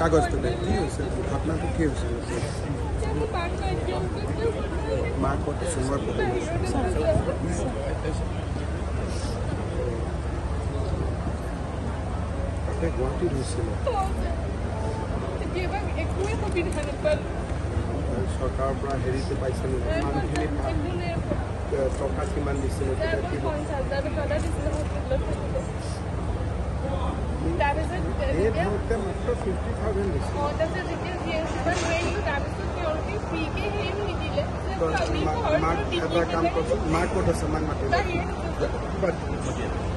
কাগজটো দে কি হৈছে ঘটনাটো কি হৈছে মাক ক'ত সোমবাৰ তাতে গুৱাহাটীত হৈছিল চৰকাৰৰ পৰা হেৰিটো পাইছে মানুহখিনি টকা কিমান দিছিল That is it. মাত্ৰ 50,000 দিছিল মাক এটা কাম কৰছো মাক ক'ত আছে মাক মাতি